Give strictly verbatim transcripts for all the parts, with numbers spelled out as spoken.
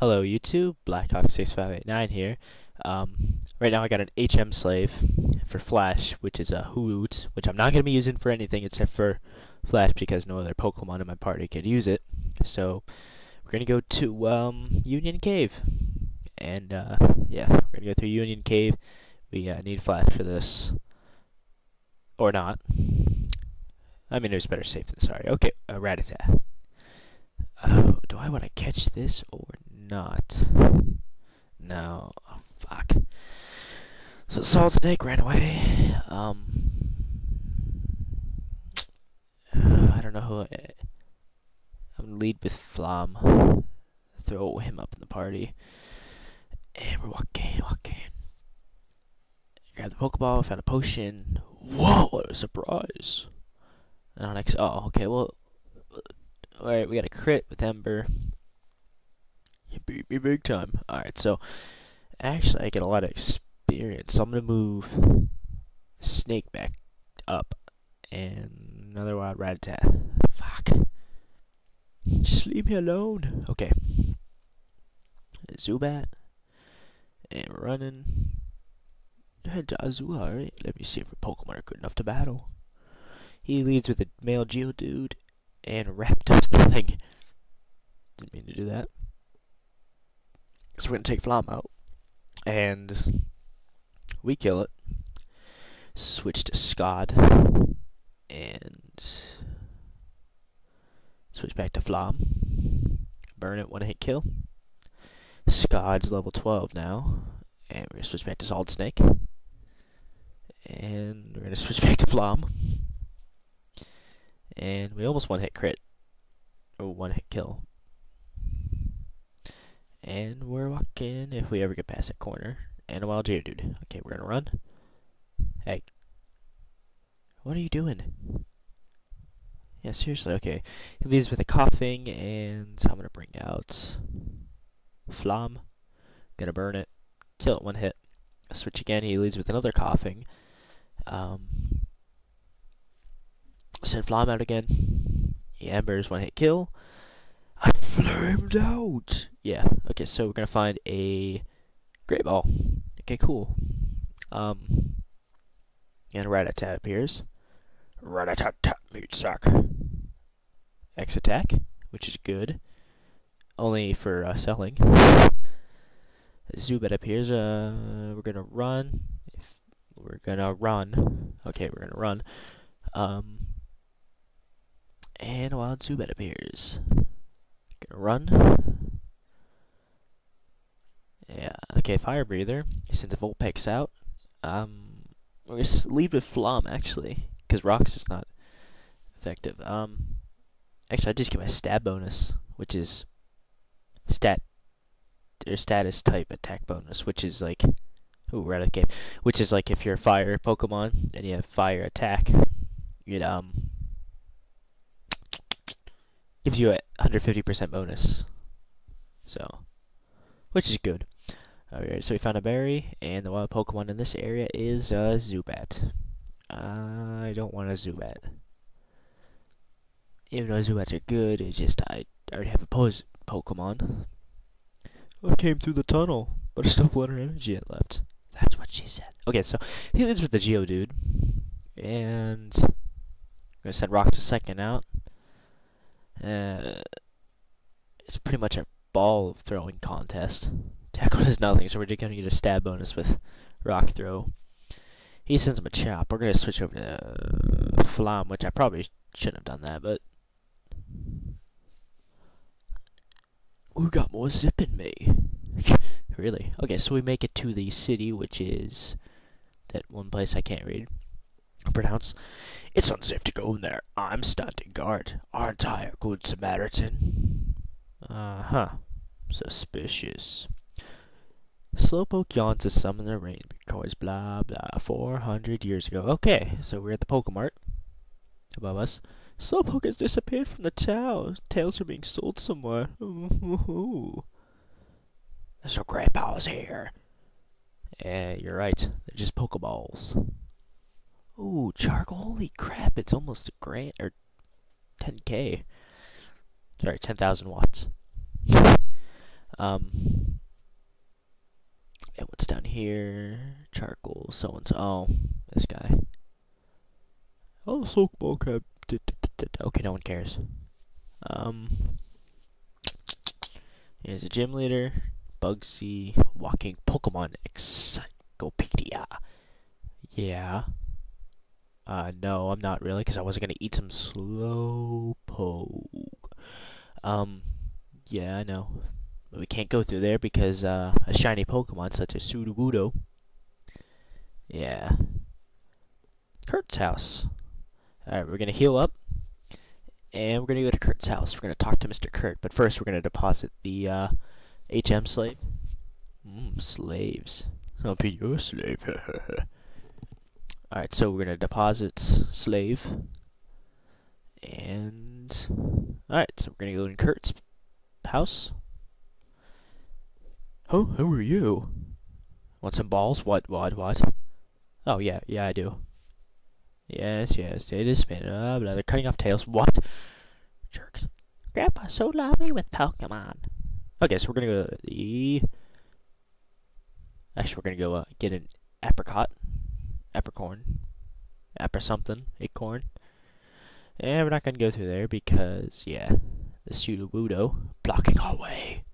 Hello YouTube, Blackhawk six five eight nine here. Um, right now I got an H M slave for Flash, which is a Hoot, which I'm not going to be using for anything except for Flash because no other Pokemon in my party could use it. So we're going to go to um, Union Cave. And uh, yeah, we're going to go through Union Cave. We uh, need Flash for this. Or not. I mean, there's better safe than sorry. Okay, uh, Rattata. Oh, do I want to catch this or not? No. Oh, fuck. So Salt Snake ran away. Um, uh, I don't know who. I, I'm gonna lead with Flam. Throw him up in the party, and we're walking, walking. Grab the Pokeball. Found a potion. Whoa! What a surprise! And on next. Oh, okay. Well. Alright, we got a crit with Ember. You beat me big time. Alright, so actually I get a lot of experience. So I'm gonna move Snake back up. And another wild Rattata. Fuck. Just leave me alone. Okay. Zubat. And we're running. Dazu, alright. Let me see if our Pokemon are good enough to battle. He leads with a male Geodude. And Rap does nothing. Didn't mean to do that. So we're going to take Flam out. And we kill it. Switch to Scod. And switch back to Flam. Burn it, one hit kill. Scod's level twelve now. And we're going to switch back to Solid Snake. And we're going to switch back to Flam. And we almost one hit crit. Or one hit kill. And we're walking if we ever get past that corner. And a wild Geodude. Okay, we're gonna run. Hey. What are you doing? Yeah, seriously, okay. He leaves with a coughing, and I'm gonna bring out Flam. Gonna burn it. Kill it one hit. Switch again, he leads with another coughing. Um Send Flam out again. He embers, one hit kill. I flamed out. Yeah. Okay, so we're gonna find a Great Ball. Okay, cool. Um, and Rattata appears. Rattata meat suck. X attack, which is good. Only for uh, selling. Zubat appears. Uh, we're gonna run. If we're gonna run. Okay, we're gonna run. Um. And a wild Zubat appears. Gonna run. Yeah, okay, Fire Breather. He sends a Vulpix out. Um, we're gonna lead with Flam, actually, because Rocks is not effective. Um, actually, I just get my stab bonus, which is stat, or status type attack bonus, which is like, ooh, right, okay, which is like if you're a fire Pokemon and you have fire attack, you'd, um, gives you a one hundred fifty percent bonus. So, which is good. Alright, so we found a berry, and the wild Pokemon in this area is uh, Zubat. I don't want a Zubat. Even though Zubats are good, it's just I already have a pose Pokemon. I came through the tunnel, but I still have water energy yet left. That's what she said. Okay, so he leads with the Geodude, and I'm gonna send Rock to second out. Uh, it's pretty much a ball throwing contest. Tackle does nothing, so we're just gonna get a stab bonus with Rock Throw. He sends him a Chop. We're gonna switch over to uh, Flam, which I probably shouldn't have done that, but we got more zip in me. Really? Okay, so we make it to the city, which is that one place I can't read. Pronounce. It's unsafe to go in there. I'm standing guard. Aren't I a good Samaritan? Uh-huh. Suspicious. Slowpoke yawns to summon the rain because blah blah four hundred years ago. Okay, so we're at the Pokemart above us. Slowpoke has disappeared from the town. Tails are being sold somewhere. Ooh. There's no great powers here. Yeah, you're right. They're just Pokeballs. Ooh, charcoal. Holy crap, it's almost a grand, or ten K. Sorry, ten thousand watts. Um, and what's down here? Charcoal, so and so. Oh, this guy. Oh, slowpoke. Okay, no one cares. Um, here's a gym leader. Bugsy, walking Pokemon encyclopedia. Yeah. Uh, no, I'm not really, because I wasn't gonna eat some slowpoke. Um, yeah, I know. But we can't go through there because uh, a shiny Pokemon such as Sudowoodo. Yeah. Kurt's house. Alright, we're gonna heal up. And we're gonna go to Kurt's house. We're gonna talk to Mister Kurt, but first we're gonna deposit the uh, H M slave. Mmm, slaves. I'll be your slave. Alright, so we're gonna deposit slave. And alright, so we're gonna go in Kurt's house. Oh, who are you? Want some balls? What, what, what? Oh, yeah, yeah, I do. Yes, yes, it is spin. Uh, blah, they're cutting off tails. What? Jerks. Grandpa's so lovely with Pokemon. Okay, so we're gonna go to the... Actually, we're gonna go uh, get an apricot. Apricorn. Apper something. Acorn. And we're not gonna go through there because, yeah, the Sudowoodo blocking our way.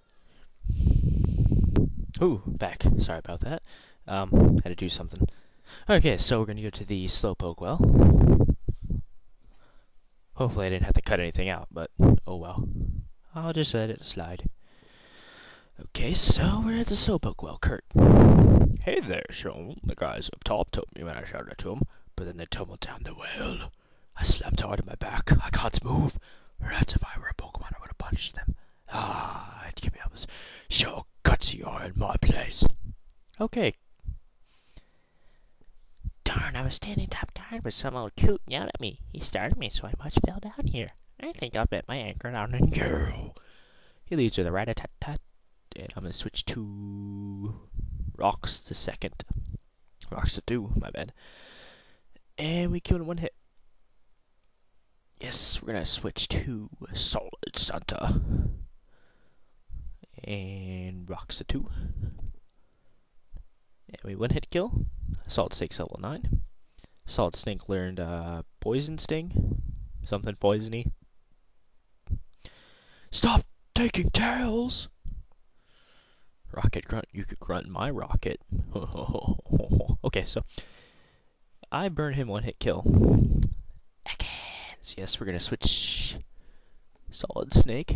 Ooh, back. Sorry about that. Um, had to do something. Okay, so we're gonna go to the Slowpoke well. Hopefully I didn't have to cut anything out, but oh well. I'll just let it slide. Okay, so we're at the Slowpoke well, Kurt. Hey there, Sean. The guys up top told me when I shouted to them, but then they tumbled down the well. I slammed hard on my back. I can't move. Perhaps if I were a Pokemon, I would have punched them. Ah, I'd give me up. Show guts you are in my place. Okay. Darn, I was standing top guard with some old coot yelled at me. He started me, so I much fell down here. I think I'll bet my anchor down and go. He leaves with a rat-a-tat-tat. And I'm gonna switch to Rocks the second. Rocks the two, my bad. And we killed in one hit. Yes, we're gonna switch to Solid Santa. And Rocks the two. And we one hit kill. Solid Snake's level nine. Solid Snake learned uh, Poison Sting. Something poisony. Stop taking tails! Rocket grunt, you could grunt my rocket. Okay, so I burn him one hit kill. Again. Yes, we're gonna switch Solid Snake.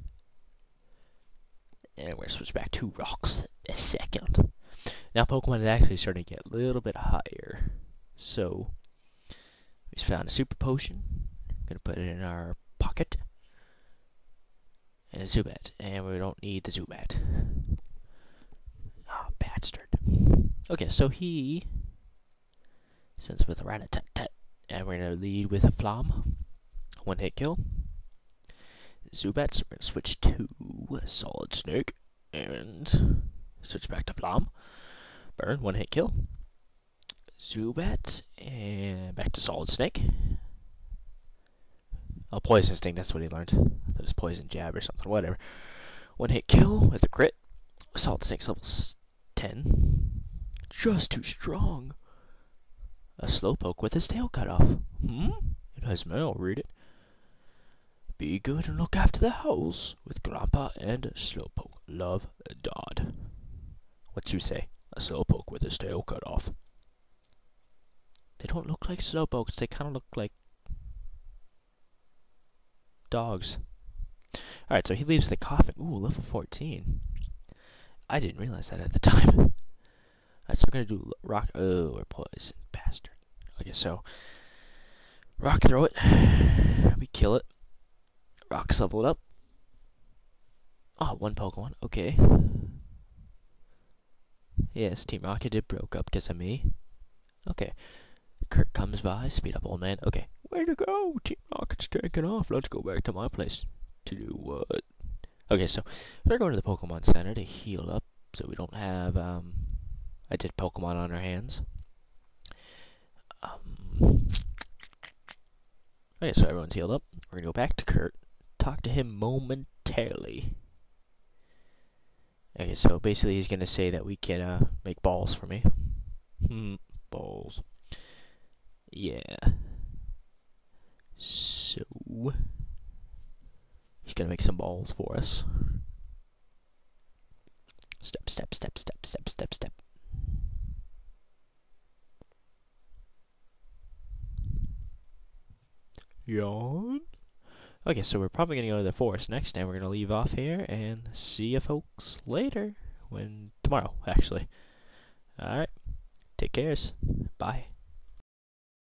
And we're gonna switch back to Rocks a second. Now Pokemon is actually starting to get a little bit higher. So we just found a super potion. Gonna put it in our pocket. And a Zubat. And we don't need the Zubat. Oh, bastard. Okay, so he sends with a rat-a-tat-tat. And we're gonna lead with a Flam. One hit kill. Zubats, we're gonna switch to Solid Snake. And switch back to Flam. Burn, one hit kill. Zubat, and back to Solid Snake. Oh, Poison Sting, that's what he learned. I thought it was Poison Jab or something, whatever. One hit kill with a crit. Solid Snake's level ten. Just too strong. A Slowpoke with his tail cut off. Hmm? It has mail, read it. Be good and look after the house with Grandpa and Slowpoke. Love, Dodd. What you say? A Slowpoke with his tail cut off. They don't look like Slowpokes, they kind of look like dogs. Alright, so he leaves the coffin. Ooh, level fourteen. I didn't realize that at the time. Alright, so I'm gonna do rock. Oh, or poison. Bastard. Okay, so rock throw it. We kill it. Rock's leveled up. Oh, one Pokemon. Okay. Yes, Team Rocket did broke up because of me. Okay. Kurt comes by, speed up old man. Okay. Way to go! Team Rocket's taking off. Let's go back to my place. To do what? Okay, so we're going to the Pokemon Center to heal up so we don't have um I did Pokemon on our hands. Um Okay, so everyone's healed up. We're gonna go back to Kurt, talk to him momentarily. Okay, so basically he's gonna say that we can uh, make balls for me. Hmm, balls. Yeah. So he's gonna make some balls for us. Step, step, step, step, step, step, step. Yawn. Okay, so we're probably gonna go to the forest next, and we're gonna leave off here and see you folks later. When tomorrow, actually. All right. Take cares. Bye.